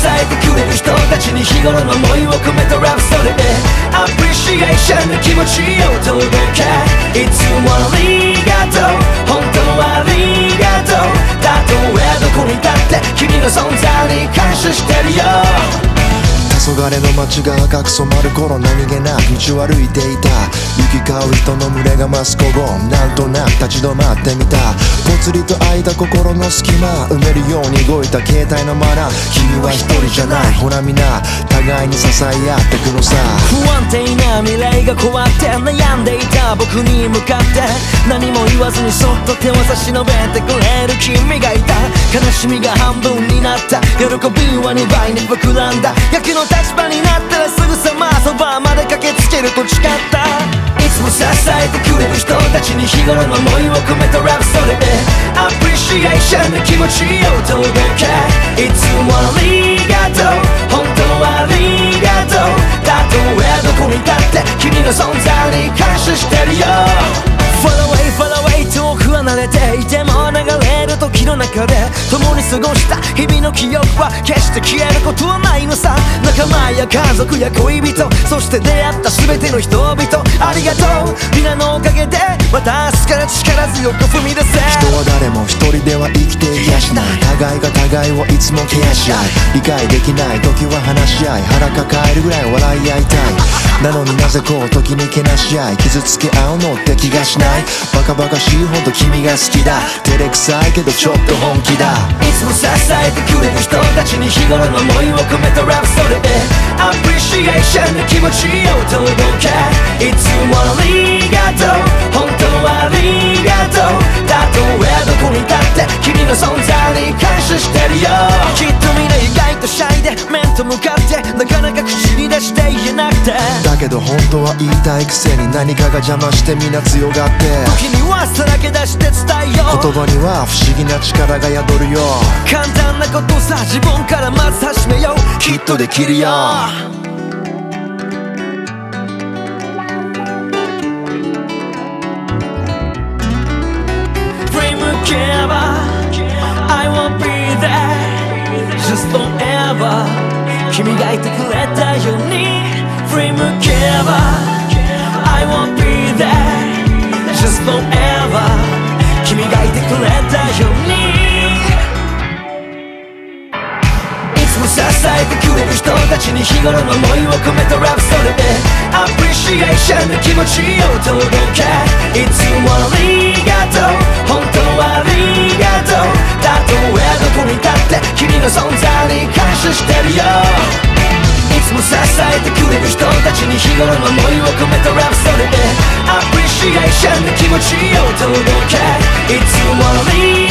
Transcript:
えてくれる人たちに日頃の思いを込めたラブストーリーでアプリシエーションの気持ちを届けいつもありがとう本当ありがとうたとえどこにいたって君の存在に感謝してるよ黄昏の街が赤く染まる頃何気なく道を歩いていた行き交う人の群れが増す午後なんとなく立ち止まってみたぽつりと空いた心の隙間埋めるように動いた携帯のマナー君は一人じゃないほら皆互いに支え合ってくのさ不安定な未来が怖って悩んでいた僕に向かって何も言わずにそっと手を差し伸べてくれる君がいた悲しみが半分になった喜びは2倍に膨らんだ役の立場になったらすぐさまそばまで駆けつけると誓ったいつも支えてくれる人たちに日頃の思いを込めたラブストーリーでアプリシエーションの気持ちを届けいつもありがとう本当ありがとうたとえどこにいたって君の存在に感謝してるよ Far away, far away 遠く離れていても流れる時の中で共に過ごした日々の記憶は決して消えることはないのさ仲間や家族や恋人そして出会った全ての人々ありがとう皆のおかげでまた明日から力強く踏み出せ人は誰も一人では生きていやしない互いが互いをいつもケアし合い理解できない時は話し合い腹抱えるぐらい笑い合いたいなのになぜこう時にけなし合い傷つけ合うのって気がしないバカバカしいほど君が好きだ照れくさいけどちょっと本気だいつも支えてくれる人たちに日頃の思いを込めたラブストーリーでアプリシエーションの気持ちを届けいつもありがとう本当ありがとうたとえどこにいたって君の存在に感謝してるよきっとみんな意外とシャイで面と向かってなかなか口に出して言えなくてだけど本当は言いたいくせに何かが邪魔してみんな強がって時にはさらけ出して伝えよう言葉には不思議な力が宿るよ簡単なことさ自分からまず始めようきっとできるよ I won't be there Just forever 君がいてくれたように振り向けば I won't be there Just forever 君がいてくれたようにいつも支えてくれる人たちに日頃の思いを込めたラブストーリーでアプリシエーションの気持ちを届けいつもありがとう本当ありがとうたとえどこにいたって君の存在に感謝してるよいつも支えてくれる人たちに日頃の思いを込めたラブストーリーでアプリシエーションの気持ちを届けいつもあり